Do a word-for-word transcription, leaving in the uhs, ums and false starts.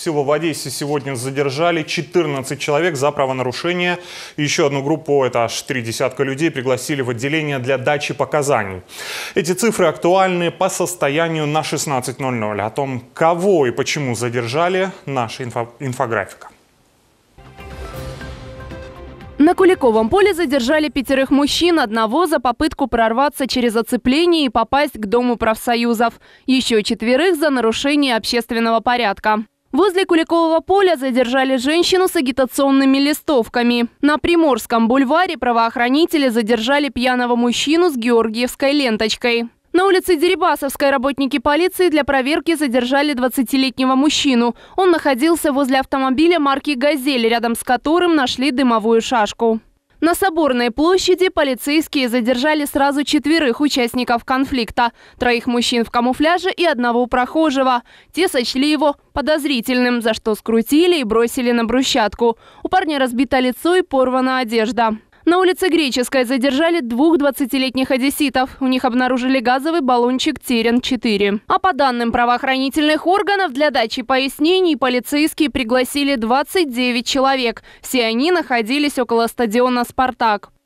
силу в Одессе сегодня задержали четырнадцать человек за правонарушение. Еще одну группу, это аж три десятка людей, пригласили в отделение для дачи показаний. Эти цифры актуальны по состоянию на шестнадцать ноль ноль. О том, кого и почему задержали, наша инфо инфографика. На Куликовом поле задержали пятерых мужчин, одного за попытку прорваться через оцепление и попасть к Дому профсоюзов. Еще четверых за нарушение общественного порядка. Возле Куликового поля задержали женщину с агитационными листовками. На Приморском бульваре правоохранители задержали пьяного мужчину с георгиевской ленточкой. На улице Дерибасовской работники полиции для проверки задержали двадцатилетнего мужчину. Он находился возле автомобиля марки «Газель», рядом с которым нашли дымовую шашку. На Соборной площади полицейские задержали сразу четверых участников конфликта. Троих мужчин в камуфляже и одного прохожего. Те сочли его подозрительным, за что скрутили и бросили на брусчатку. У парня разбито лицо и порвана одежда. На улице Греческой задержали двух двадцатилетних одесситов. У них обнаружили газовый баллончик Терен четыре. А по данным правоохранительных органов, для дачи пояснений полицейские пригласили двадцать девять человек. Все они находились около стадиона «Спартак».